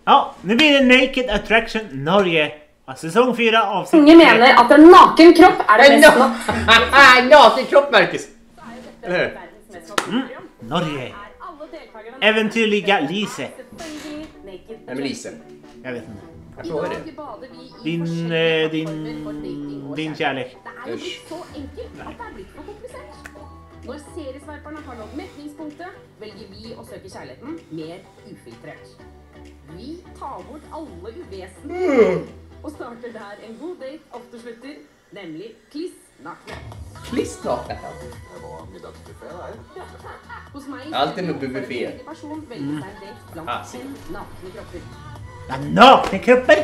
Ja, nu blir det Naked Attraction Norge. Säsong 4 avsnitt. Ingen menar att en naken kropp är det mest naken kropp, Marcus. Eller hur? Norge. Äventyrliga Lise. Nej, men Lise. Jag vet inte. Jag frågar det. Din kärlek. Usch. Når seriesveiperne har nådd metningspunktet, velger vi å søke kjærligheten mer ufiltrert. Vi tar bort alle uvesen og starter der en god date ofte slutter, nemlig kliss nakne. Kliss nakne? Hos meg Alltid noe buffé. person velger seg en date blant 5 nakne kropper. Ja, nakne kropper?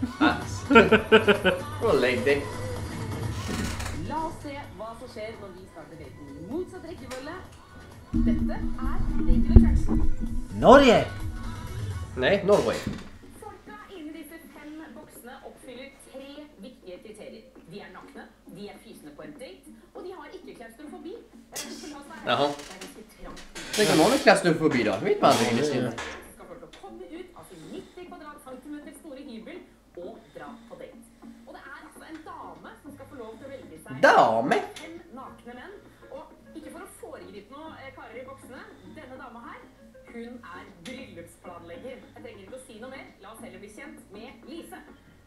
Lägg dig. La oss se hva som skjer når vi starter daten i motsatt rekkefølge. Dette er Naked Attraction. Norge. Nej, Norway. Folka inni disse 5 boksene oppfyller 3 viktige kriterier. De er nakne, de er fysende på en date, og de har ikke klaustrofobi. Jaha. Det kan man med klaustrofobi då. Vet man aldrig. Skal få til å komme ut av sin 90 kvadratcentimeter store hybel og dra på date. Og det er altså en dame som skal få lov til å velge seg Dame? 5 nakne menn. Og ikke for å foregripe noe karer i boksene, denne dama her, hun er bryllupsplanlegger. Jeg trenger ikke å si noe mer. La oss heller bli kjent med Lise.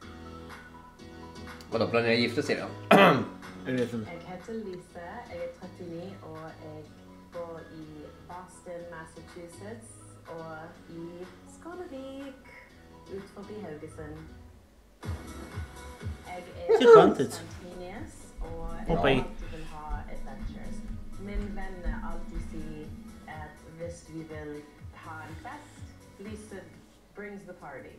Vadå, planerar gifta sig då? Jag vet inte. Jeg heter Lise, jeg er 39 og jeg bor i Boston, Massachusetts og i Skånevik ut forbi Haugesund. Jeg Ser skönt ut. Santinius og Hoppa i. jeg alltid vil ha adventures. Min venner alltid sier at hvis vi vil ha en fest, Lise brings the party.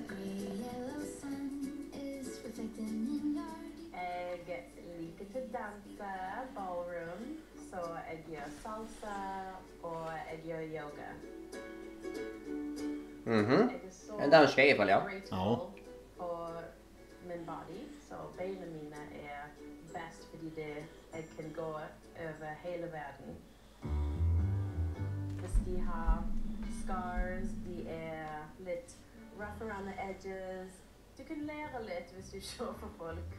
Jeg liker til danse, ballroom, så jeg gjør salsa og jeg gjør yoga. Mhm. Jeg er så En dansk i alla fall, ja. grateful for min body, så beina mine er best fordi jeg kan gå over hele verden. Hvis de har scars, de er litt rough around the edges. Du kan lære litt hvis du ser på folk.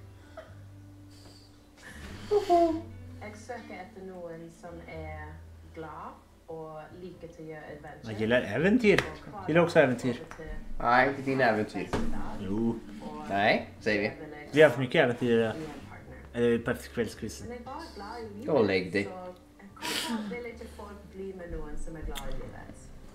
Jeg søker etter noen som er glad og liker til å gjøre adventure. Jag gillar äventyr. Jag gillar också äventyr. Nej, inte din äventyr. Jo. Nej, säger vi. Vi har haft mycket äventyr. Eller på kvällskvisten. Men jeg er bare glad i livet. Då lägg dig. Så jeg vil ikke folk bli med noen som er glad i livet.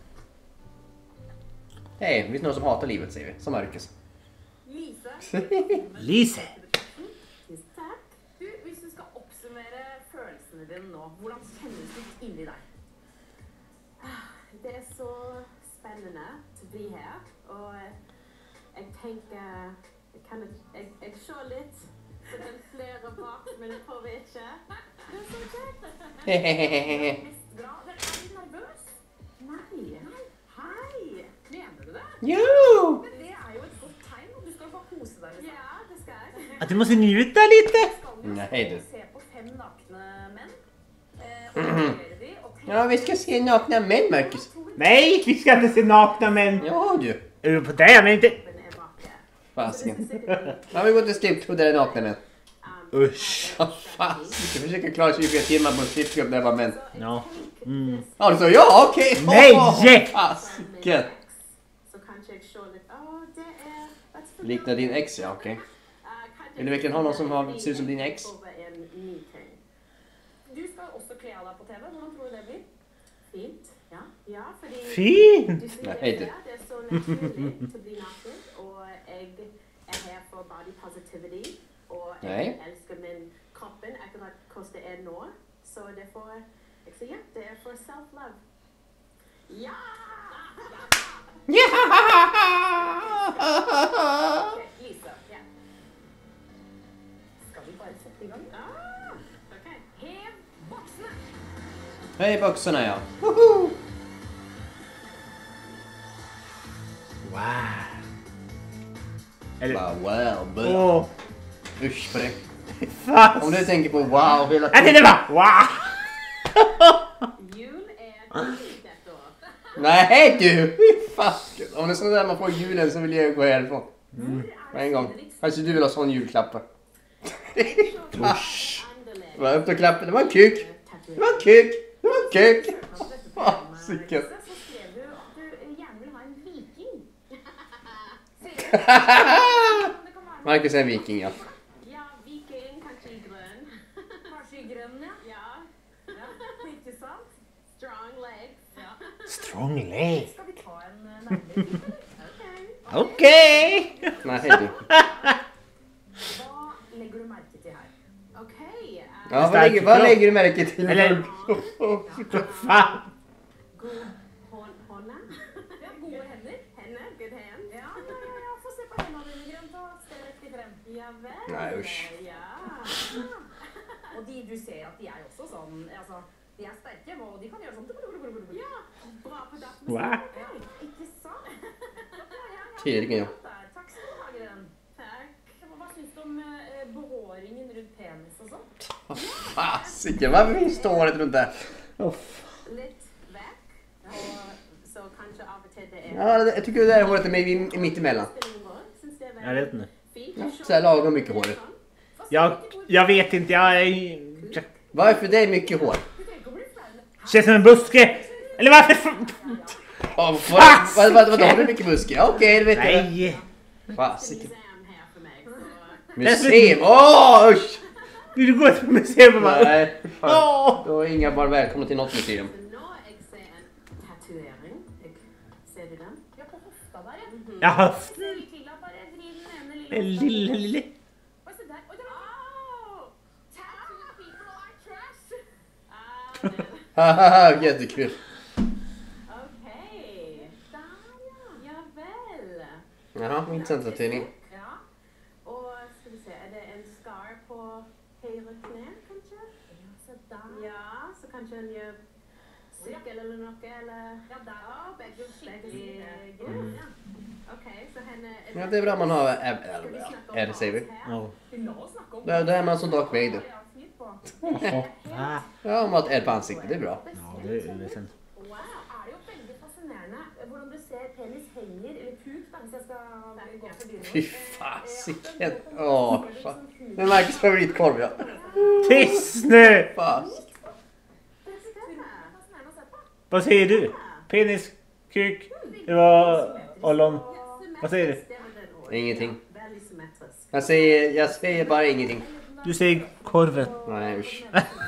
Hej, det finns någon som hatar livet, säger vi. Som Marcus. Lise. Lise. Tusen takk. Du, hvis du skal oppsummere følelsene dine nå, hvordan kjennes det inni deg? Det er så spennende å bli her, og jeg tenker, jeg ser litt, så det er flere bak, men jeg får ikke. Det er så kjekt. Mest bra. Dere er litt nervøs. Nei. Hei! Mener du det? Jo! Men det er jo et godt tegn. Du skal bare kose deg. Liksom. Ja, det skal jeg. Att du måste njuta lite. Nej, du. Se på 5 nakne menn. Og vurdere de, og tenke Ja, vi ska se nakna män, Marcus. Nej, vi ska inte se nakna män. Ja, du. Är du på det? Men inte. Men er vakker. Fasiken. Ja, vi går till strippklubb där det är nakna män. Usch. Ja, fasiken. Försöker klara 24 timmar på en strippklubb där det var män. Ja. Ja, du sa ja, okej. Nej! Fasiken. Så kanskje jeg ser litt, det er... that's for Liknar din ex, ja, okej. Vill du verkligen ha någon som ser ut som din ex? Over en ny ting. Du skal også kle av deg på TV. Hvordan tror du det blir? Fint. Ja, fordi... Fin. Du ser Nei, det, du. det er så naturlig til å bli naken, og jeg er her for body positivity, og jeg Nei. elsker min kroppen akkurat hvordan det er nå, så derfor, jeg sier det er for self-love. Ja! Ok, Lise. Ja. Skal vi bare sette i gang? Ok. Hev boksene! Hej boxarna, ja. Woho! Wow. Eller... Wow. Åh. Usch på det. Fan. Om du tänker på wow hela Jag tänkte bara wow. Jul er tidigt ett år. Nej du! Fy fasken. Om det är sådär där man får julen så vill jag gå härifrån. På en gång. Kanske du vill ha sån julklappar. Usch. Det var upp och klappa. Det var en kuk. Det var en kuk. Det var en kuk. Sicken. Så skrev du at du gjerne vil ha en viking. Marcus är en viking, ja. Ja, viking, kanskje i grønn. Kanskje i grønn, ja. Ja, ikke sant? Strong legs. Ja. Strong leg. Skal vi ta en nærmere titt, eller? Okej. Nej, hej du. Hva legger du merke til her? Ok. Ja, vad lägger du märke till? Eller- Fan. God hånda. Ja, gode hender. Henne, good hand. Ja. Få se på hendene dine, Grønt, og stell riktig frem. Ja vel. Nej, usch. Ja. Og du ser at de er jo også sånn, altså, de er sterke, og de kan gjøre sånn. Ja, bra på dagen. Wow. Ja, ikke sant? Tydligen, ja. Takk skal du ha, Grønn. Takk. Hva syns du om behåringen rundt penis og sånt? Fasiken, varför finns stålet runt där? Litt vekk. Og så kanskje av og til det er... Ja, jag tycker det där håret är med mitt emellan. Jag vet inte. Ja, så här lagom mycket håret. Jag vet inte. Jag Varför det är mycket hår? känns som en buske. Eller varför? Oh, vad har du mycket buske? Ja, okej, det vet jag. Nej. Fasiken. Museum her for meg, så... Museum! Åh, usch! Vill du gå till museum? Nej, fan. Åh. Då är inga barn välkomna till något museum. Så nå jeg ser en tatovering. Ser du den? Ja, på hofta der, ja. Jag har Se litt til da, bare driv den ene en lille lille. Oi, se der. Oi, det var Oh! tattoo people are trash. Ah, den. Jättekul. Okej. Der, ja. Ja vel. Jaha, intressant tatuering. Ja. Og skal vi se, er det en scar på høyre kne, kanskje? Ja, se der. Ja, så kanskje en gjør sykkel eller noe, eller... Ja, der. Ja, begge gud, ja. Okej, så henne... Ja, det är bra man har Skal vi snakke om R-saver. bas her? Ja. La oss snakke om Det är man som Darth Vader. Ja, flyt på. Ah. Ja, om att R på ansiktet, det är bra. Ja, det är ledsen. Wow, er det jo veldig fascinerende hvordan du ser penis henger, eller kuk, da, hvis jeg skal gå for dyret. Fy fasiken. Åh, fan. Det är Marcus favoritkorv, ja. Tyst nu! Fas. Fascinerende å se på. Vad säger du? Penis, kuk, det var ollon. Vad säger du? Ingenting. Väldigt symmetrisk. Jag säger bara ingenting. Du säger korven. Nej, usch.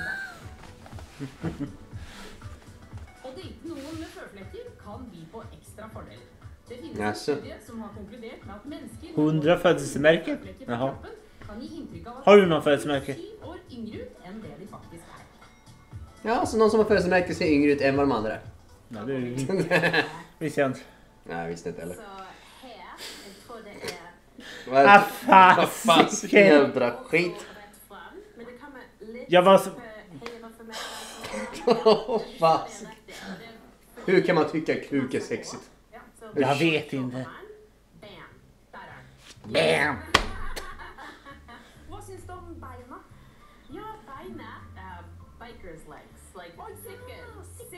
Å date noen med føflekker kan by på ekstra fordeler. Det finnes Jaså. en studie som har konkludert med at mennesker 100 födelsemärken? føflekker på Jaha. kroppen kan gi inntrykk av at Har du någon födelsemärke? 7 år yngre ut enn det de faktisk er. Ja, så någon som har födelsemärke ser yngre ut än vad de andra är. Ja, det visste jag inte. Nej, jag visste inte heller. Så här, jag tror det är... Ah, Vad fasiken. fasiken jävla skit. rätt fram. Men det kommer lite... Jag var så... Höger för mig. Åh, fasiken. Hur kan man tycka kuk är sexigt? Ja, så Jag vet inte. Bam. Där är den. Bam! Hva syns du om beina? Ja, beina. Biker's legs. Like, sicken.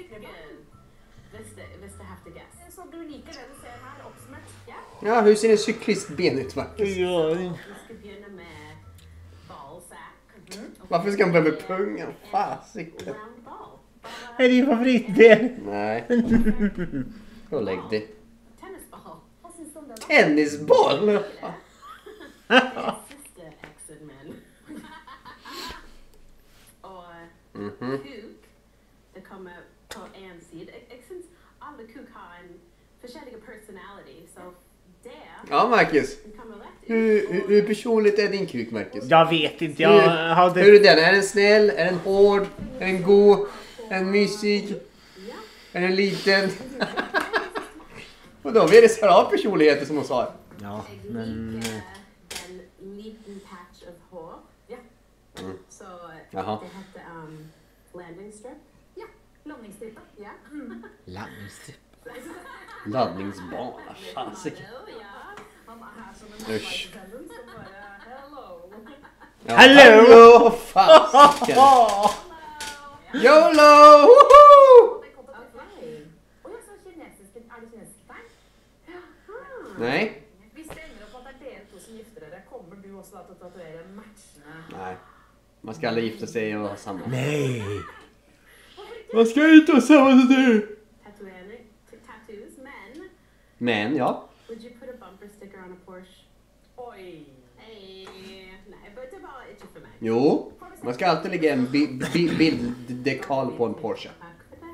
Hvis du have to guess. Så du liker det du ser her, oppsummert? Ja. Ja, hur ser en cyklistben ut, Marcus? Ja, Vi ska börja med ballsack. Varför ska man börja med pungen? Fasiken. Round ball. är det din favoritben? Nej. Gå och lägg dig. Tennisball. Hva syns du om det, da? Tennisboll! Sister exit men. Och Mhm. kuk. Det kommer på en sida. Jag syns alla kuk har en förskälliga personality. Så där Ja, Marcus. kommer rätt Hur personligt är din kuk, Marcus? Jag vet inte, jag Hur hade... är den? Är den snäll? Är den hård? Är den god? Är den mysig? Är den liten? Och då är det så här personligheter som hon sa. Ja, Jag men... liker en liten patch of hår. Ja. Mm. Så Jaha. det hette landing strip. Ja, landingsstripa. Ja. Landningstripp. Laddningsbana. Fasiken. Ja. Han er her som en Usch. flight attendant som bare hello. Ja, Hallå! Fasiken. YOLO! Woho! Okej. Og jeg så kinesiske, er det kinesiske tegn? Nej. Hvis det ender opp at det er dere to som gifter dere, kommer du også da til å tatovere matchende? Nej. Man ska aldrig gifta sig och ha samma. Nej. Man ska inte ha samma tattoo. Tatovering, tattoos, men Men ja. would you put a bumper sticker on a Porsche? Oi. Nej, but det var inte för mig. Jo. Man ska alltid lägga en bilddekal på en Porsche. Tack för det.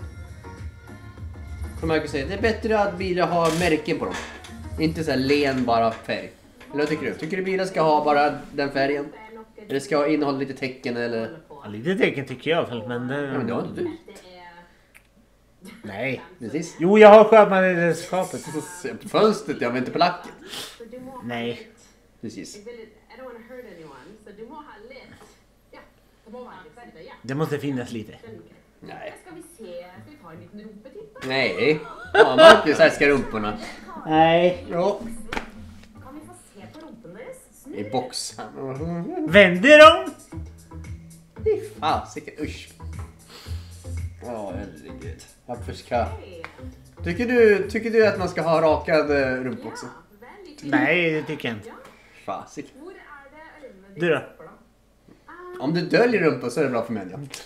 Som jag säger, det är bättre att bilar har märken på dem. Inte så här len bara färg. Eller vad tycker du? Tycker du bilar ska ha bara den färgen? Eller ska ha innehålla lite tecken eller? Ja, lite tecken tycker jag väl, men... Ja, men det har inte du. Det är... Nej. Precis. Jo, jag har sjömansskapet. På fönstret, ja, men inte på lacken. Så du må ha Nej. litt- Precis. I don't want to hurt anyone, så du må ha litt. Ja, det må være litt verre, ja. Det måste finnas lite. Nej. Ska vi se, ska vi ta en liten rumpetitt då? Nej. Ja, Marcus älskar rumporna. Nej. Ja. Kan vi få se på rumpen deres? I boxen. Vänder dem? Fy fasiken, usch. Ja, herregud. Varför ska... Tycker du att man ska ha rakad rumpa också? Väldigt fint. Nej, det tycker jag inte. Fasiken. Hvor er det øynene Du då? stopper da? Om du döljer rumpa så är det bra för mig. Ja. Tattoo.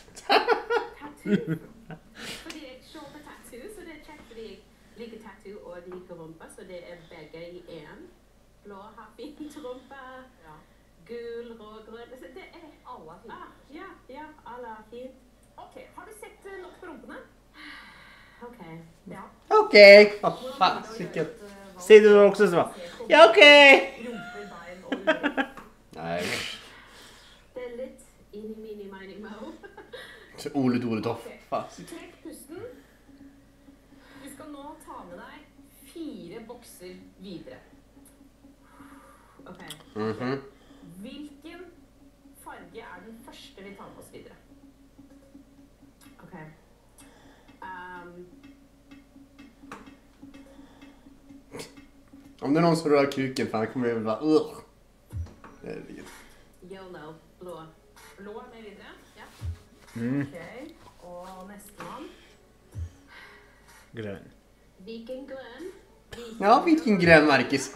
Fordi jeg kjøper tattoo, så det er kjekt fordi jeg liker tattoo og liker rumpa, så det er begge i en. Blå har fint rumpa, gul, rød, grønn, så det er alle fint. Ja, alle er fint. Ok, har du sett nok på rumpene? Ok, ja. Okej. Vad fasiken. Säger du också så? Ja, okej. Rumper, bein og uller. Nej. Det er litt mini-mo. Så Ole Toff. Fasiken. Trekk pusten. Du skal nå ta med deg 4 bokser videre. Ok. Mhm. Hvilken farge er den første vi tar med oss videre? Ok. Om det är någon som rör kuken, fan kommer jag bara... Herregud. YOLO, blå. Blå er med videre. Ja. Mm, Ok, og nestemann. grön. Viking grønn. Ja, vilken grön Marcus.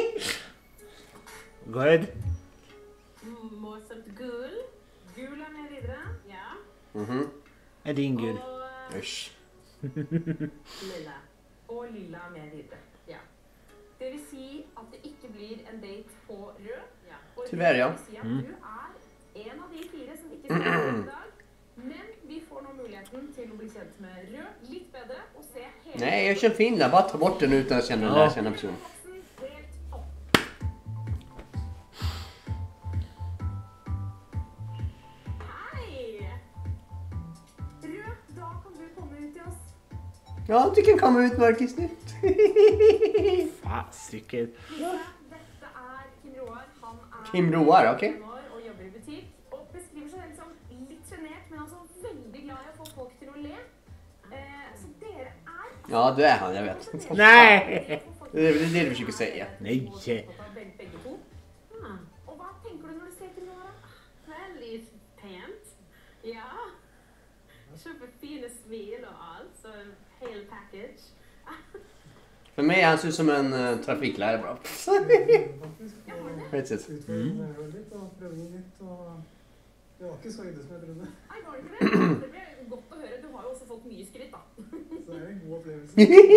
Good. Morsomt gul. Gul er med videre. Ja. Mhm. Är din gud? Og Usch. lilla. Og lilla er med videre. Ja. Det vil si at det ikke blir en date på rød. Ja. Og Tyvärr, ja. Det vil si at du er en av de 4 som ikke skal være i dag. Men vi får nå muligheten til å bli kjent med rød litt bedre og se hele Nej, jag känner Finland. Bara ta bort den utan att känna den där känna personen. boksen helt opp. Hei! Rød, da kan du komme ut til oss. Ja, du kan komma ut Marcus nu. Fasiken. Dette er Kim Roar. Han er Kim Roar, okej. 15 år og jobber i butikk. Og beskriver seg selv som litt sjenert, men altså veldig glad i å få folk til å le. Så dere er Ja, det är han, jag vet. Nej. Det är det du försöker säga. Nej. Begge to. Ah, Og hva tenker du når du ser Kim Roar? veldig pent. Ja. Superfine smil og alt, så hel package. För mig han ser ut som en trafiklärare bara. På ett sätt. Utfordrende litt og prøve noe nytt. Og det var ikke så ille som jeg trodde. Nei, var det ikke det? Det ble godt å høre. Du har jo også fått mye skryt, da. Så det er en god opplevelse.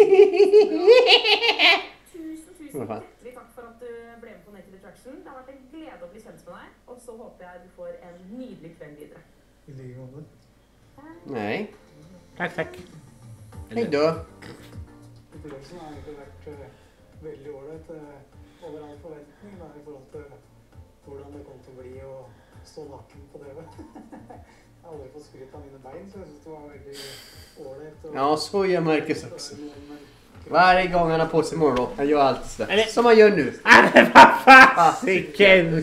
Tusen hjertelig takk for at du ble med på Naked Attraction. Det har vært en glede å bli kjent med deg. Og så håper jeg du får en nydelig kveld videre. I like måte. Nej. Tack, tack. Hej då. Opplevelsen har egentlig vært veldig ålreit. Over all forventning da, i forhold til hvordan det kom til å bli å stå naken på TV. Jeg har aldri fått skryt av mine bein, så jeg synes det var veldig ålreit. Ja, så gör Marcus också. Varje gång han har på sig morgon, han gör alltid sådär. Som han gör nu. Fasiken.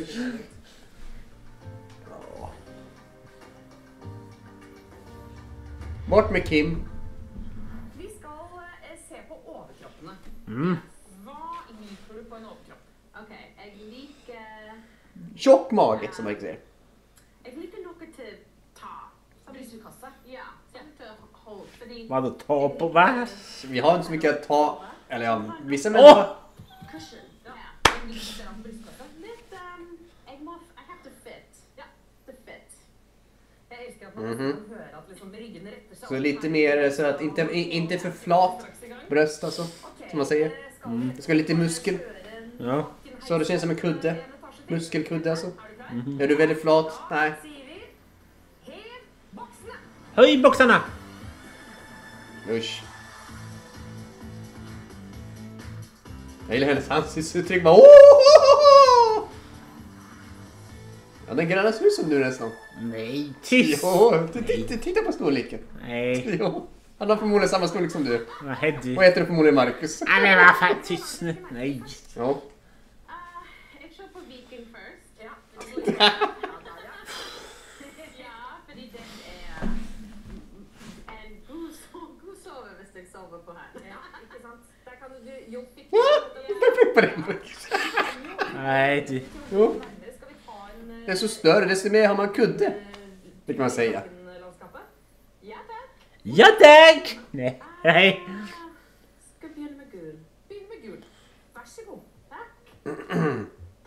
Bort med Kim. Vi skal se på overkroppene. Mm. Hva liker du på en overkropp? Ok, jeg liker... Tjock mage som man säger. Jeg liker noe til ta. Brystkasse. Ja, sånn til hold, fordi... Vadå, ta på vad? Vi har inte så mycket att ta. Eller ja, vissa människor. at man nesten kan høre at liksom ryggen retter seg Så lite mer så att inte för flat bröst alltså, som man säger. Det ska vara lite muskel. Ja. Så det känns som en kudde. Muskelkudde alltså. Är du väldigt flat? Nej. Höj boxarna! Usch. Jag gillar hennes ansiktsuttryck. Bara, ja, den gröna ser ut som du nästan. Nej, tyst! Jo, titta på storleken. Nej. Jo. Han har förmodligen samma storlek som du. Vad händer? Och heter förmodligen Marcus. Nej men vad fan, tyst nu. Nej. Ja. Jeg kjører på Viking først. Ja. Ja, fordi den en god sove hvis jeg sover på her. Ja, ikke sant? Der kan du jo fikk På den Marcus. Nej, du. Jo. Skal vi ta en Det är så större, desto mer har man kudde. Det kan man säga. landskapet? Ja, takk. Ja tack! Nej. Nej. Skal begynne med gul. Begynn med gul. Vær så god. Takk.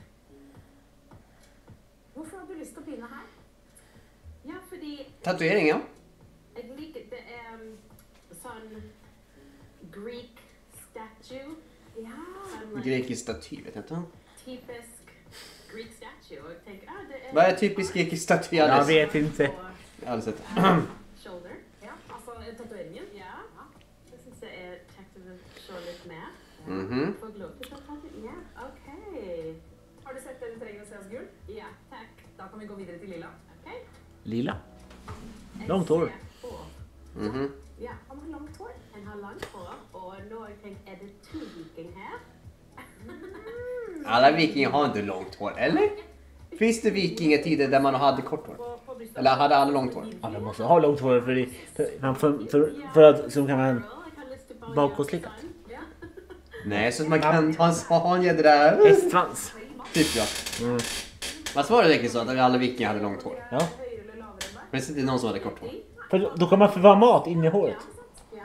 Hvorfor har du lyst til å begynne her? Ja, fordi Tatuering, ja. jeg liker det sånn Greek statue. Ja. Sånn Grekisk staty, vet jag inte. typisk Greek statue. Og jeg tenker, det Vad är typisk grekisk staty? Jag Alice? vet inte. Jag har aldrig sett. shoulder. Ja, altså tatoveringen. Ja. Det synes jeg er kjekt å se litt mer. Mhm. Få lov til å ta det. Ja, ok. Har du sett det du trenger å se hos gul? Ja, takk. Da kan vi gå videre til lilla. Ok. Lila. Jeg Långt hår. ser på. Mhm. Ja, han har langt hår. En har langt hår, og nå har jeg tenkt, er det to viking her? Alla vikingar har inte långt hår, eller? Finns det vikingetider där man hade kort hår? På brystet. Eller hade alla långt hår? Ja, de måste ha långt hår för att så kan man Jeg har lyst til bare å bakåtslickat. gjøre sånn. Ja. Nej, så att man kan ha en jädra... Hästsvans. Typ ja. Vad var det riktigt så att alla vikingar hade långt hår? Ja. Høyere eller lavere enn deg? Men det är inte någon som hade kort hår. För då kan man förvara mat in i håret. Ja.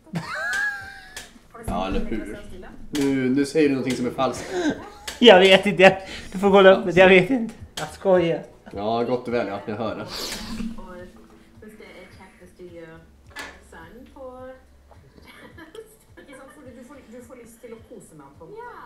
Ja, eller hur? Nu säger du någonting som är falskt. Jag vet inte. Du får kolla upp det. Jag vet inte. Jag skojar. Ja, gott och väl, ja. Jag hör det. Og hvis det er kjekt hvis du gjør sånn på Ikke sant? Fordi du får lyst til å kose med ham på den. Ja.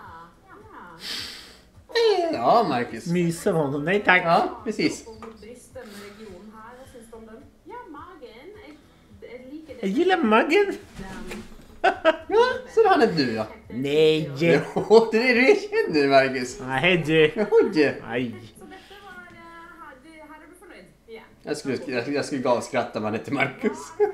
Ja, Marcus. Mysa med honom. Nej tack. Ja, precis. Og mot bryst, denne regionen her, hva syns du om den? Ja, magen. Jeg liker det. Jag gillar maggen. Ja, så det hann inte du, ja. Nej. Jo, det är det du känner, Marcus. Nej du. Oj. Nej. Så dette var her er du fornøyd? Ja. Jag skulle gavskratta om han hette Marcus.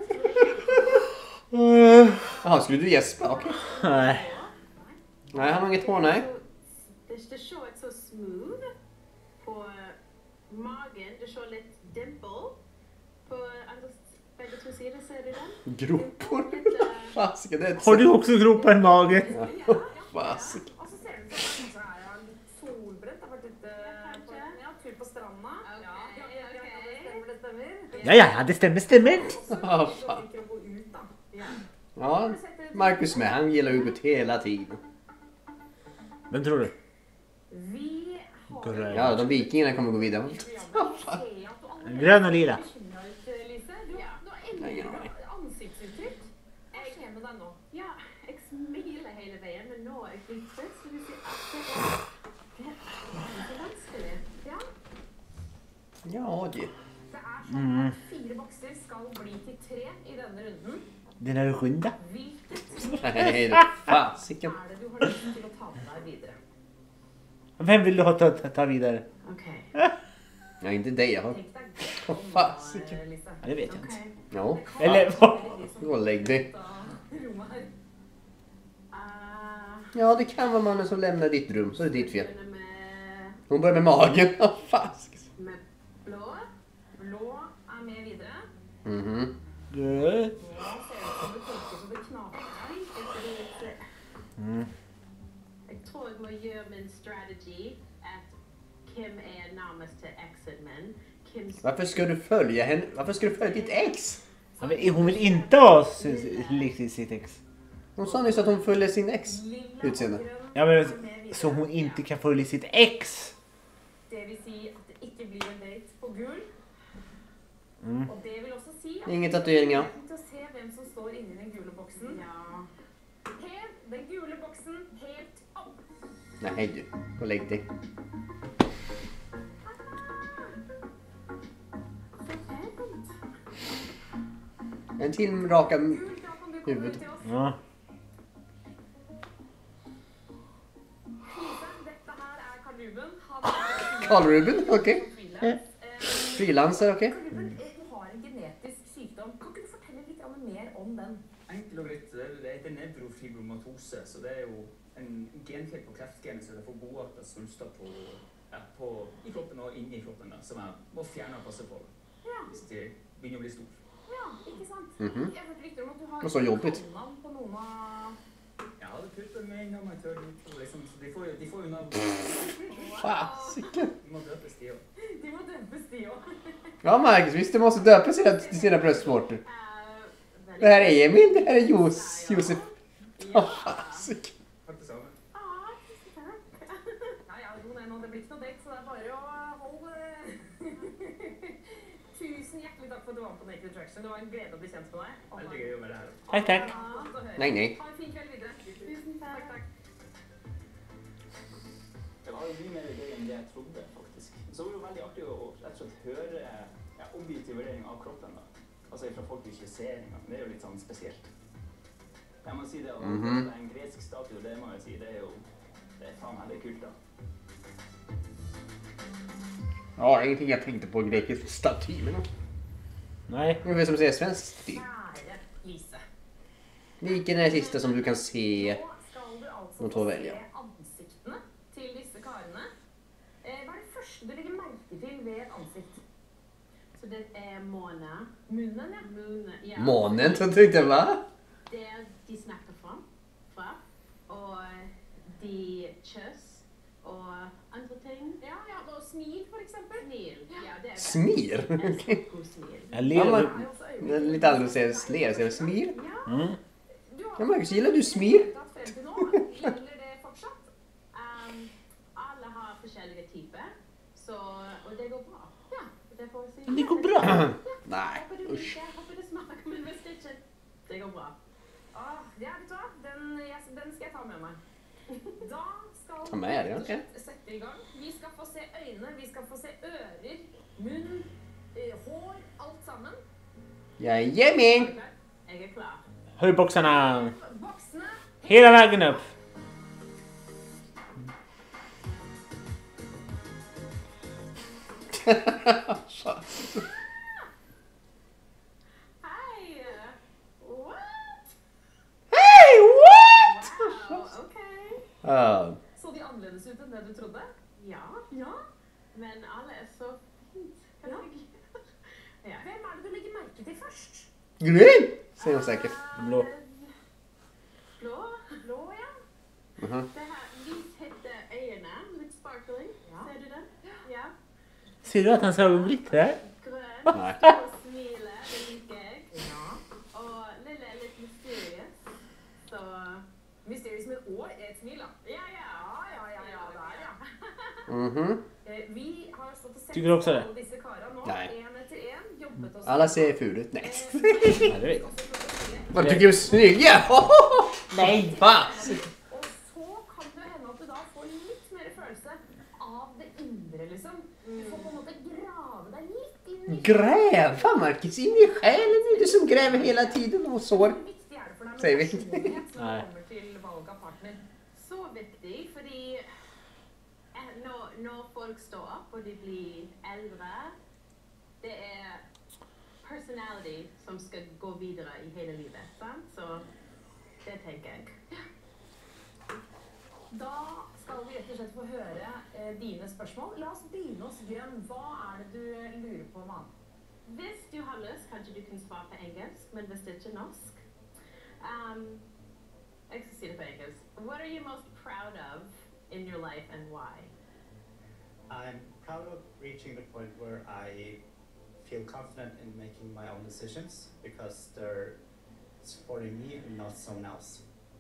Jaha, skulle du gäspa? Okej. Nej. Nej, han har inget hår, nej. Det ser så smooth på magen. Det ser litt dimple på andre, begge to sider. Ser du den? Gropor. Fasiken, det är Har du också gropar i magen? Fasiken. Og så ser det ut som kanskje er han litt solbrent. Har vært ute på en tur på stranda. Det stemmer. Ja, det stämmer. Ja, fan. Liker å gå ut, da. Ja, Marcus med. Han gillar ju ut hela tiden. Vem tror du? Vi har Ja, de vikingarna kommer gå vidare. Grön och lila. bekymret ut, Lise. Du har Ingen endret aning. ansiktsuttrykk. Hva skjer med deg nå? Ja, jeg smiler hele veien, men nå er jeg litt trøtt. Så du ser at det er så vanskelig. Ja. Ja, det. Det er sånn at 4 bokser skal bli til 3 i denne runden. Den är skynda. Hvilket Nej, det fasiken. er det du har lyst til å ta med deg videre? Vem vill du ha ta vidare? Ok. Ja, inte dig. Jag har... Tenk deg godt om Fasiken. det, Lise. Ja, det vet jag inte. Ja, Eller gå och lägg dig. Rommet her. Ja, det kan vara mannen som lämnar ditt rum. Så är det ditt fel. Begynner med, Hon börjar med magen. Ja, fasiken. med blå. Blå er med vidare. Mhm. Good. Nå ser det ut som du tolker så det knaker. Jeg tror jeg må gjøre min strategi at Kim er nærmest til exit, men Kims Varför ska du följa henne? Varför ska du följa ditt ex? Hon vill inte ha likt sitt ex. Hon sa nyss att hon följer sin ex utseende. Ja, men så hon inte kan följa sitt ex. Det vil si at det ikke blir en date på gul. Og det vil også si at Ingen tatueringer. til å se hvem som står inni den gule boksen. Ja. Hev den gule boksen helt opp. Nej du, gå lägg dig. En till raka Kult, da kan du komme huvud. ut til oss. Ja. Lise, dette her er Karl Ruben. Han er Carl Ruben, okej. freelance. Frilanser, okej. Karl Ruben, du har en genetisk sykdom. Kan ikke du fortelle litt mer om den? Enkelt og greit, det heter nevrofibromatose, så det er jo en genfeil på kreftgenet, så det får boarter svulster i kroppen og inni kroppen, da, som jeg må fjerne og passe på hvis de begynner å bli stor. Ja, ikke sant? Mhm. Jeg hørte rykter om at du har Og så jobbigt. kallenavn på noen av... Jeg hadde puttet med en amatør, liksom, så de får jo navn. Fasiken. De må døpes de også. De må døpes de også. Ja, Marcus, visst du måste döpa sina bröstvårtor. Det här är Emil, det här är Josef. Fasiken. Takk det samme. Ja, ro ned nå. Det blir ikke noe date, så det er bare å holde... Tusen hjertelig takk for at du var med på Naked Attraction. Det var en glede å bli kjent med deg. Veldig gøy å være her. Takk, takk. Nej, nej. Ha en fin kveld videre. Tusen takk. Det var jo mye mer gøy enn det jeg trodde, faktisk. Så var det jo veldig artig å rett og slett høre objektiv vurdering av kroppen, da. Altså fra folk i ikke ser engang. Det er jo litt sånn spesielt. Jeg må si det, og en gresk statue, det må jeg si, det er faen veldig kult, da. Ja, ingenting jag tänkte på grekisk staty, men Nej. det är som säger svensk staty. Kjære Lise. Vilken är det sista som du kan se? Nå skal du altså Må ta få og se velge. ansiktene til disse karene. Hva er det første du legger merke til ved et ansikt? Så det är måne. Munnen, ja. Måne, ja. Månen, så tänkte jag, va? Der de snakker fra. Og de kjøss og andre ting. Ja, og smil for eksempel. Smil. Ja, det er Smir? det. God smil. Jag Ja, ler. men, det är lite annorlunda att säga sler, säger smir. Mm. Ja, Marcus, gillar du smir? Frem til nå, gjelder det fortsatt? Alle har forskjellige typer, og det går bra. Ja. Det får jeg si. Det går bra. Nej, Håper du usch. liker, håper det smaker, men hvis det ikke, det går bra. Ja, vet du hva? Den skal jeg ta med meg. Da skal Ta med det, vi ok. sette i gang. Vi skal få se øyne, vi skal få se ører, munn, hår, alt sammen. Jajamän! Jeg er klar. Höj boxarna Boksene. hela vägen upp. Hei! What? Hey, what? Wow, ok. Ja, Så de annerledes ut enn det du trodde? Ja, Ja. men alle er så fint. Kan Ja. jeg... Ja. Hvem er det du legger merke til først? grön! Säger hon säkert. Blå. Blå. Blå, ja. Mhm. Det her lyshette øyne, litt sparkling. Ja. Ser du den? Ja. Ser du att hans ögonblick där? Grønn, Nej. stor smile, det liker jeg. Ja. Og lille er litt mysterious. Så Mysterious med år er et smil, da. ja, Der, ja. Mhm. Vi har stått og sett Tycker du også det? alle disse karene nå, Nei. en etter en, jobbet oss... Alla ser ful ut. Nej. Nej, det vet jag. Vad tycker du är snygg? Ja! Nej! Fasiken. Og så kan det hende at du da får litt mer følelse av det indre, liksom. Du får på en måte grave deg litt inn i... Gräva, Marcus, in i själen. Det är du som gräver hela tiden och sår. Hvor viktig er det for deg med Sier vi. personlighet når Nei. det kommer til valg av partner? så viktig, fordi når folk står opp og de blir eldre, det er personality som skal gå videre i hele livet, sant? Så det tenker jeg. Da skal vi rett og slett få høre dine spørsmål. La oss begynne hos Grønn. Hva er det du lurer på, mann? Hvis du har lyst, kanskje du kan svare på engelsk, men hvis det ikke er norsk. Jeg skal si det på engelsk. What are you most proud of in your life and why? I'm proud of reaching the point where I feel confident in making my own decisions because they're supporting me and not someone else.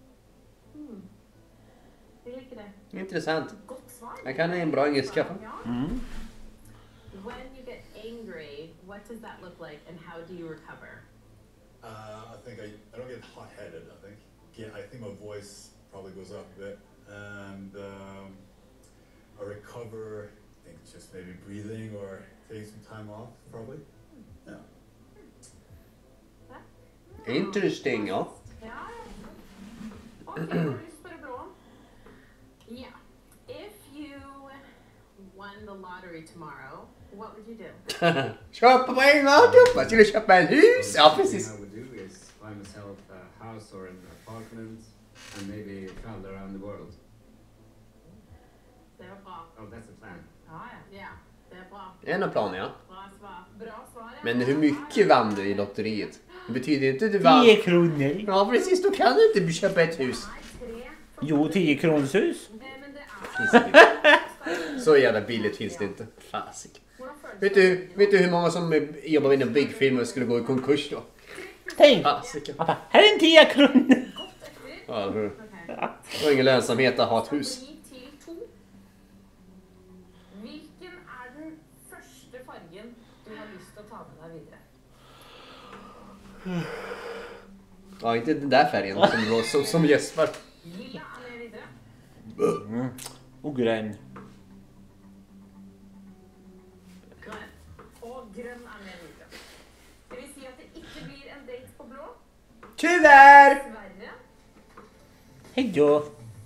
Jeg liker det. Intressant. Godt svar. Jag kan en bra engelska. Ja. Mm. When you get angry, what does that look like, and how do you recover? I think I don't get hot-headed. I think my voice probably goes up a bit, and I recover. I think just maybe breathing or taking some time off, probably. Yeah. Interesting, ja. Yeah. If you won the lottery tomorrow, what would you do? Köpa på en gång, jag skulle köpa en hus. Ja, precis. What I would do is buy myself a house or an apartment and maybe travel around the world. Det var bra. Oh, that's the plan. Ja, det är bra. En av planen, ja. Bra svar. Men hur mycket vann du i lotteriet? Det betyder inte att du vann. 10 kronor. Ja, precis. Då kan du inte köpa ett hus. Jo, 10 kronors hus. Så jävla billigt finns det inte. Fasik. Vet du hur många som jobbar inom byggfirmor skulle gå i konkurs då? Tänk! Fasik. Här är en 10 kronor. Ja, det var ingen lönsamhet att ha ett hus. Vilken är den första färgen du har lust att ta med dig vidare? Ja, inte den där färgen som gäspar. Lilla är med vidare. Och grön. Grön. Och grön är med vidare. Det vill säga att det inte blir en dejt på blå. Tyvärr! Sverige. Hej då.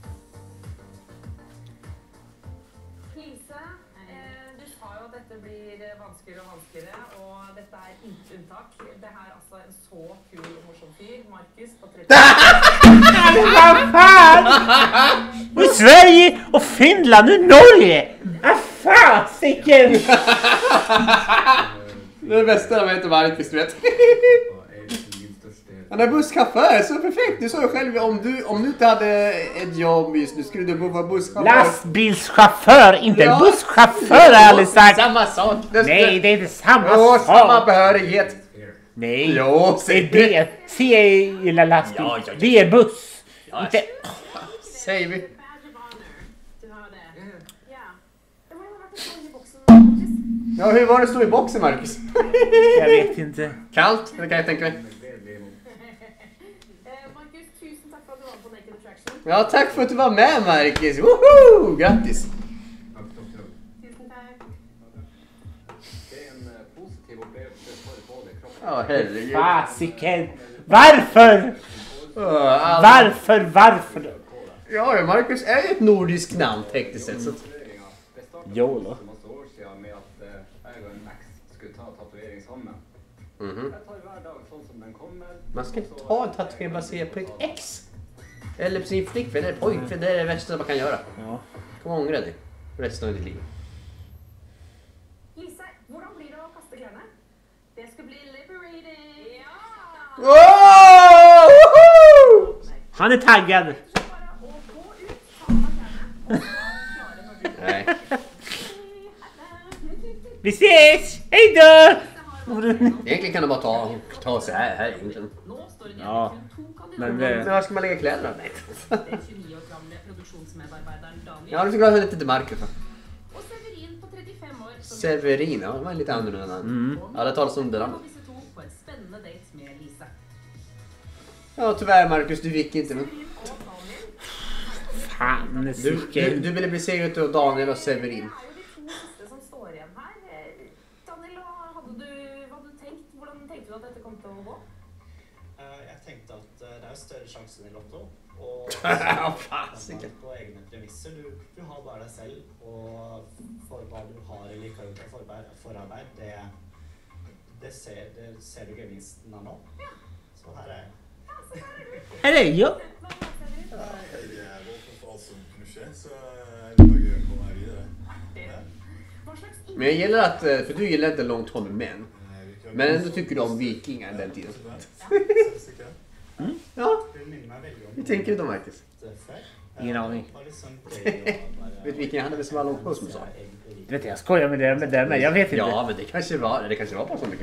Lisa, du sa ju att detta blir vanskligare och vanskligare, och detta är inte undantag. Det här är alltså en så kul och morsom fyr, Marcus på 30. Vad fan! Och Sverige och Finland och Norge. Vad fasiken! Det är det bästa jag vet om Marcus, du vet. Han är busschaufför, så perfekt. Du sa ju själv, om du inte hade ett jobb just nu skulle du vara busschaufför. Lastbilschaufför, inte busschaufför har jag aldrig sagt. Samma sak. Nej, det är inte samma sak. Samma behörighet. Nej, Jo, det är det. Se gillar lastbil. Ja. Det är buss. Ja. Inte... Säger vi. Badge of honor. Du har det. Ja. Det har varit en sån i boxen. Ja, hur var det stå i boxen, Marcus? Jag vet inte. Kallt, det kan jag tänka mig. Marcus, tusen tack för att du var på Naked Attraction. Ja, tack för att du var med, Marcus. Woho! Grattis. Tusen tack. Det är en positiv upplevelse för både kroppen. Ja, herregud. Fasiken. Varför? Varför? Ja, Marcus är ju ett nordiskt namn tekniskt sett. Så. YOLO. Det måste år sedan med att jag och en Max skulle ta tatueringshamnen. Mhm. Jag tar ju varje dag sånt som den kommer. Man ska inte ta en tatuering baserad på ett ex. Eller på sin flickvän eller pojkvän. Det är det värsta man kan göra. Ja. Kom ångra dig resten av ditt liv. Lisa, hur blir det att kasta kläderna? Det ska bli liberating. Ja! Wow! Woho! Han är taggad. Bara att gå ut, ta av kläderna och klara det. Nej. Vi ses! Hej då! Egentligen kan du bara ta sig här egentligen. Nå står det Ja. två kandidater. Men Men var ska man lägga kläderna? Nej. Den 29 år gamle produktionsmedarbeideren Daniel Ja, du ska ha lite till Marcus. och Severin på 35 år som Severin, ja, det var lite annorlunda namn. Ja, det talas om det namnet. och disse to på en spännande dejt med Lisa. Ja, tyvärr Marcus, du fick inte. Men Fasiken. du ville bli segrad av Daniel och Severin. Det är ju de två siste som står igjen her. Daniel, hva hadde du tenkt? Hvordan tenkte du at dette kom til å gå? Jeg tenkte at det er jo større sjanse enn i Lotto. Og Ja, fasiken. på egne premisser. Du har bare deg selv, og for hva du har eller ikke har gjort av forarbeid, det ser du gevinsten av nå. Så her er jeg. Här är jag. Jeg er åpen for alt som kunne skje, så det var gøy å komme her videre. Hva slags Men jag gillar att, för du gillar inte långt håll med män. Men ändå tycker du om vikingar den tiden. Ja, Det minner meg veldig om hur tänker du då Marcus? før. Ingen aning. Det var liksom gøy å bare... Vet vikingar hade väl som var långt håll som du sa? Du vet, jag skojar med det, men jag vet inte. Ja, men det kanske var bara så mycket.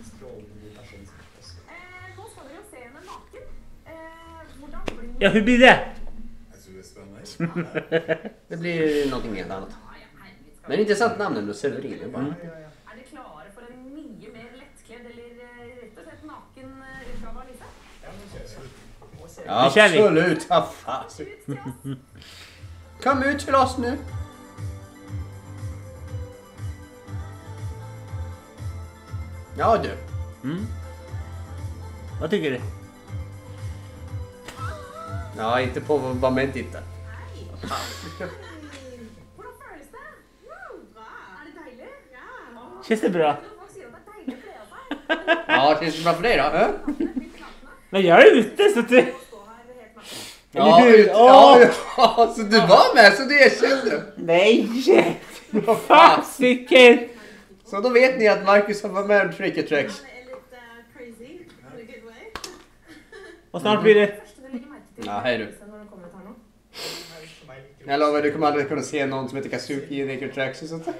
Nå skal dere jo se henne naken. Hvordan blir Ja, hur blir det? Jeg tror det er spennende. Det blir någonting helt annat. Men intressant namn ändå, Severin. Det är bara... Er dere klare for en mye mer Nu kör vi. Absolut, ja fan. Kom ut till oss nu. Ja du. Vad tycker du? Ja, inte på vad man tittar. Känns det bra? Ja, känns det bra för dig då? Men jag är ute så att det... Ja, ja, så du var med så du erkände. Nej! Fasiken! Så då vet ni att Marcus har varit med om Trick or Tracks. Och snart blir det... Ja, hej du. Jag lovar, du kommer aldrig kunna se någon som heter Kazuki i Trick or Tracks och sånt.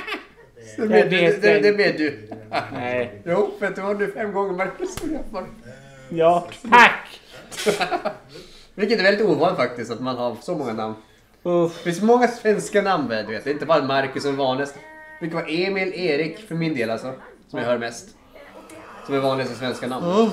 Det vet du. Nej. Jo, för att det var du 5 gånger Marcus. Ja, tack! Vilket är väldigt ovanligt faktiskt att man har så många namn. Det finns många svenska namn, du vet. Det är inte bara Marcus som är vanligast. Det brukar vara Emil, Erik för min del alltså. Som jag hör mest. Som är vanligaste svenska namn.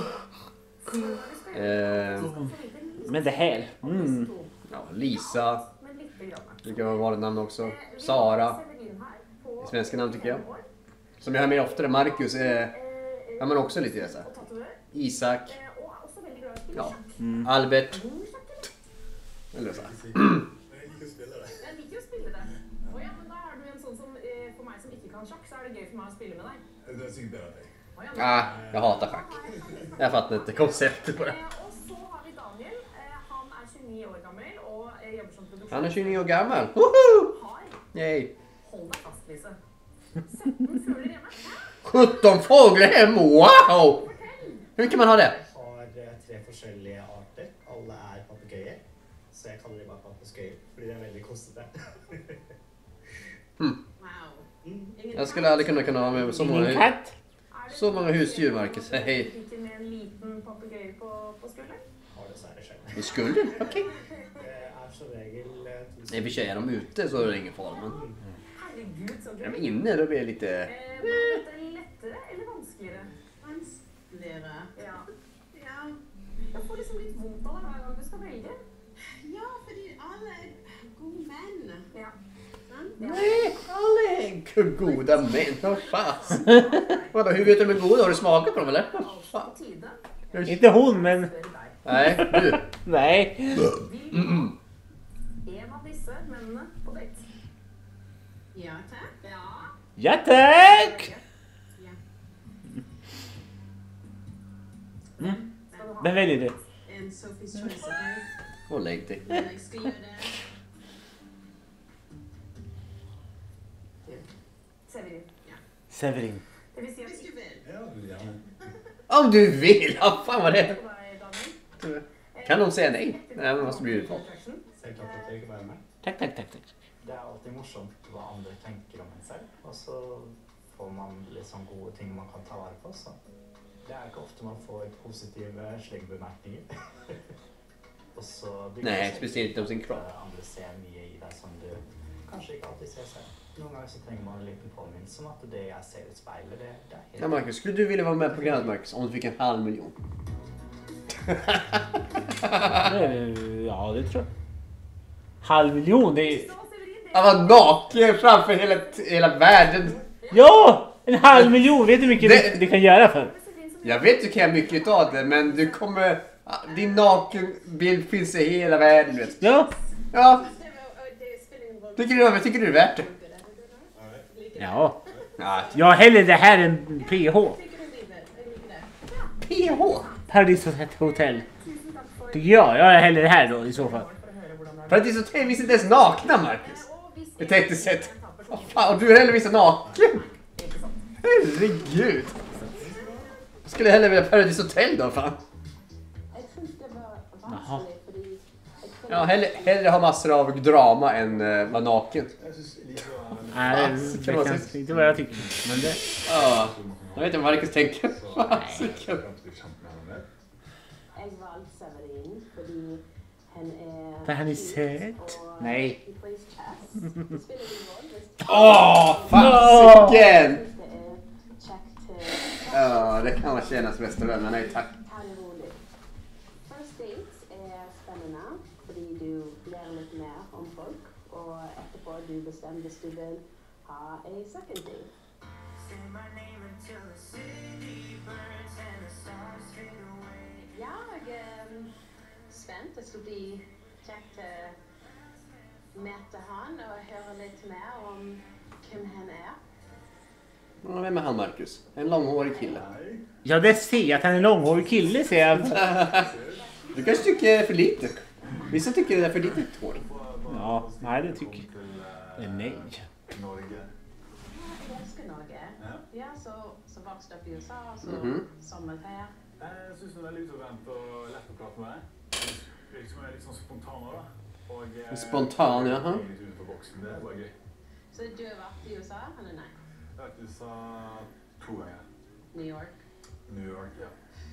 Men det här. Ja, Lisa. Det brukar vara vanligt namn också. Sara. Det svenska namn tycker jag. Som jag hör mer ofta. Marcus är man också lite det så här. Isak. Ja. Albert. Eller så här. Jeg liker å spille det. Og ja, men da er du en sånn som, for meg som ikke kan sjakk, så er det gøy for meg å spille med deg. Det är säkert bättre än dig. Jag hatar schack. Jag fattar inte konceptet på det. Og så har vi Daniel. Han er 29 år gammel og jobber som produksjon. Han är 29 år gammal. Woho! Yay. Hold deg fast, Lise. 17 fugler hjemme. 17 fåglar hem. Wow! Hur kan man ha det? Jeg har 3 forskjellige arter. Alle er papegøyer. Så jeg kaller dem bare papegøyer, fordi det er veldig kostete. Jag skulle aldrig kunna ha med så många husdjur, Marcus. Hej. Ikke med en liten papegøye på skulderen? Har dessverre skjedd. I skulden? Okej. Det er som regel Nej, för sig är de ute så är det ingen fara. Men Herregud, så är gøy. de inne då blir det lite... Men er dette lettere eller vanskeligere? Vanskeligere. Ja. Ja. Jeg får liksom litt vondt av det hver gang du skal velge. Ja, fordi alle er gode menn. Ja. Nej, alla är goda män. Vad fan? Vadå, hur vet du med goda? Har du smakat på dem eller? Vad fan? Tide. Inte hon, men... Nej, du. Nej. En av disse mennene på date. Ja, takk. Ja. Ja, tack! Vem väljer du? En Sophie's Choice av deg. Och lägg dig. Men jeg skal gjøre det. Severin. Severin. Det vil si at Hvis du vil. Ja, gärna. Om du vill! Ja, fan vad det är. på deg, Daniel. Kan de säga nej? Nej, men måste bli utvald. Selvklart at jeg kan være med. Tack, tack, tack, tack. Det er alltid morsomt hva andre tenker om en selv, og så får man litt sånn gode ting man kan ta vare på. Så. Det er ikke ofte man får positive slengbemerkninger. Og så Nej, speciellt inte om sin kropp. Andre ser mye i deg som du kanskje ikke alltid ser selv. Noen ganger så trenger man en liten påminnelse om at det jeg ser i speilet, det er helt... Ja, Marcus, skulle du vilja vara med på programmet, Marcus, om du fick 500 000? Ja, det tror jag. 500 000, det är... Han var naken framför hela världen. Ja! 500 000, vet du hur mycket det kan göra för? Jag vet du kan mycket av det, men du kommer... Din nakenbild finns i hela världen, vet du. Ja. Ja, Det spiller ingen rolle. tycker du är värt det? Ja. Ja, Jag hellre det här än PH. Tykker du, Vive? Jeg liker det. PH. Paradis Hotel. Tycker jag. Jag är hellre det här då i så fall. För att det är så trevligt, visst inte ens nakna, Marcus. Jag tänkte sett. Vad fan, och du är hellre visa naken. Herregud. Jag skulle hellre vilja Paradis Hotel då, fan. Jeg tror det var vanskelig, fordi... Ja, hellre ha massor av drama än vara naken. Jag syns lite var... Nej, det är kanske inte vad jag tycker. Men det... Ja, jag vet inte vad Marcus tänker. Jeg valgte Severin, fordi han er... För han är söt. Nej. He plays chess. Det spiller ingen rolle. Åh, fasiken! Det er kjekt. Ja, det kan vara tjejernas bästa vän, men nej tack. Ha det roligt. First date lära lite mer om folk. Och efterpå du bestämdes du vill ha en second date. Jag är spänd. Det ska bli käckt att möta han och höra lite mer om vem han är. Ja, vem är han, Marcus? En långhårig kille. Ja, det ser jag att han är en långhårig kille, ser jag. Du kanske tycker för lite. Vissa tycker det är för lite hår. Ja, nej det tycker jag. Nej. Norge. Jag älskar Norge. Ja, så växte upp i USA och så sommarade här. Jeg synes hun er litt utvent og lett å prate med. Liksom er litt sånn spontan da. Og Spontan, jaha. litt utenfor boksen, det er bare gøy. Så du har varit i USA eller nej? Jeg har vært i USA 2 ganger. New York, New York, ja.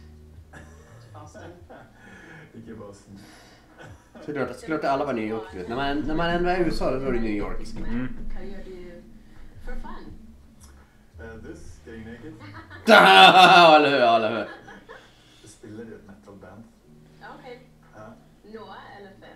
Boston. Ikke Boston. Såklart alla var New York. När man ändå är i USA, då är det New York. Vad gör du for fun? This, getting naked. Alla hör. Jeg spiller i et metal-band. Okej. Ja. Nå eller før?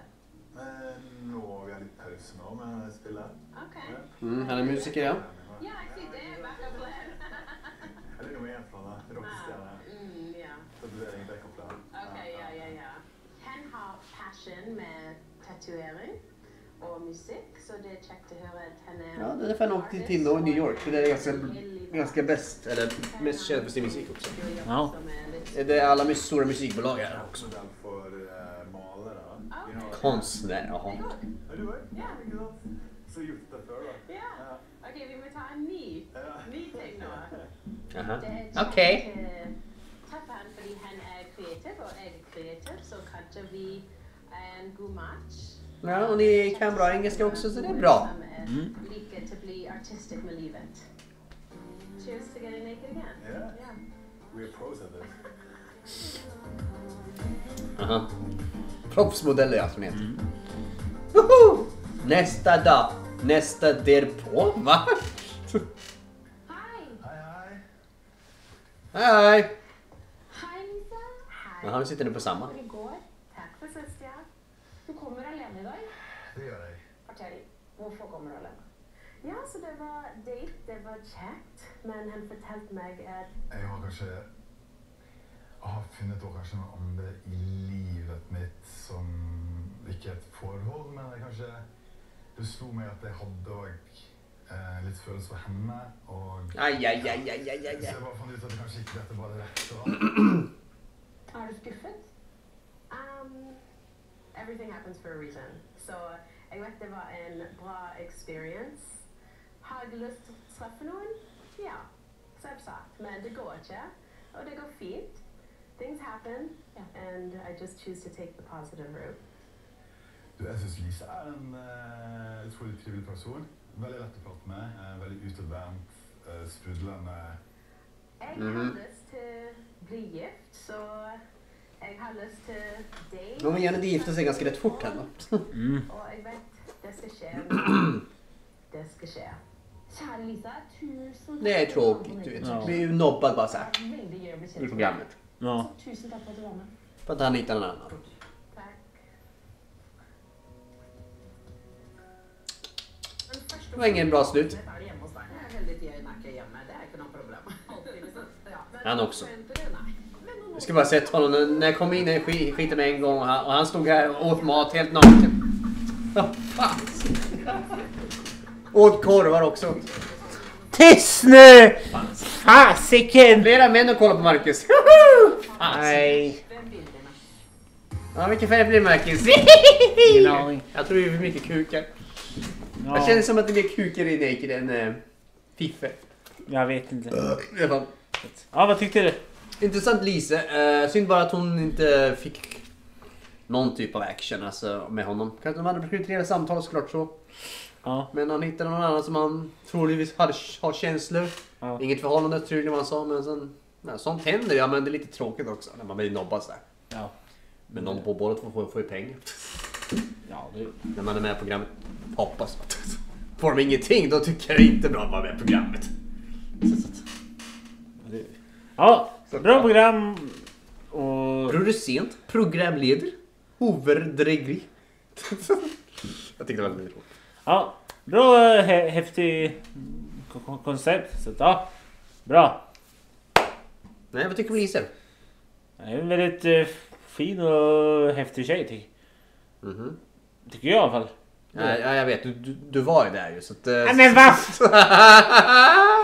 Nå vi har litt pause nå, men jeg spiller. Okej. Han är musiker, ja. Ja, jag ser det. Backup plan. Eller nummer 1 fra da, rockestjerne. Ja. Tatovering, backup-plan. Okej, ja. Han har passion med tatuering och musik, så det är käckt att höra att han är... Ja, det är därför han åkte till New York. För det är ganska bäst, eller mest känd för sin musik också. Ja. Det är alla stora musikbolag här också. Modell for malere. Konstnär, jaha. Ja, du var ikke sant? Så gjort det før da. Ja. Okej, vi måste ta en ny ting nu. Jaha. Okej. Träffa han för han är kreativ och jag är kreativ, så kanske vi är en god match. Ja, och ni kan bra engelska också, så det är bra. Lika till bli artistic med livet. Cheers to getting naked again. Yeah. We're pros at this. Aha. Proffsmodeller, ja, som heter. Woho! Nästa dag. Nästa därpå, va? Hi! Hej. Hej! Hej Lisa! Hej! Men han sitter nu på samma. Hur går? Tack för sist, ja. Du kommer alene idag? Det gjør jeg. Fortell, hvorfor kommer du alene? Ja, så det var date, det var käckt, men han fortalte meg at... Jeg har kanskje funnet også kanskje noen andre i livet mitt som ikke er et forhold, men jeg kanskje... Det slo meg at jeg hadde også litt følelse for henne, og... Aj. Så jeg bare fant ut at kanskje ikke dette var det rette. Er du skuffet? Everything happens for a reason. Så jeg vet det var en bra experience. Har jeg lyst til å treffe noen? Ja, selvsagt. Men det går ikke, og det går fint. Things happen, and I just choose to take the positive route. Jeg synes Lisa er en utrolig trivelig person. Veldig lett å prate med, veldig utadvendt, sprudlende. Jeg har lyst til å bli gift, så jeg har lyst til date. De vill gärna gifta sig ganska rätt fort här då. Og jeg vet det skal skje. Det skal skje. Kjære Lisa, tusen Det är tråkigt, du vet. Du blir ju nobbad bara så här. Veldig gøy å bli I kjent. programmet. Ja. Tusen takk for at du var med. För att han hittar en annan. Takk. Det var ingen bra slut. Jeg er hjemme hos deg. Jeg er veldig gøy når jeg er hjemme. Det er ikke noe problem. Alltid liksom. Ja. Han också. Nei. Jag ska bara sett honom när jag kom in i skiten med en gång och han stod här och åt mat helt naken. Fan. Åt korvar också. Tyst nu! Fasiken! Flera män och kollar på Marcus. Nej. Ja, vilken färg blir det, Marcus? Ingen aning. Jag tror det är för mycket kukar. Ja. Jag känner som att det blir kukar i Naked än Fiffe. Jag vet inte. I alla fall. Ja, vad tyckte du? Intressant Lise. Synd bara att hon inte fick någon typ av action alltså, med honom. Kanske de hade brukat trevliga samtal såklart så. Ja. Men han hittade någon annan som han troligtvis har känslor. Ja. Inget förhållande tydligen vad han sa. Men sen, sånt händer ja, men det är lite tråkigt också när man blir nobbad så där. Ja. Men de på båda får ju pengar. Ja, det... När man är med i programmet. Hoppas. Får de ingenting då tycker jag det är inte bra att vara med i programmet. Ja, bra program. Och... Producent, programleder, overdräglig. Jag tyckte det var väldigt coolt. Ja, bra häftig koncept. Så ja, bra. Nej, vad tycker du om Lise? Det är en väldigt fin och häftig tjej tycker jag i alla fall. Ja, jag vet. Du var ju där ju så att... Nej men vad?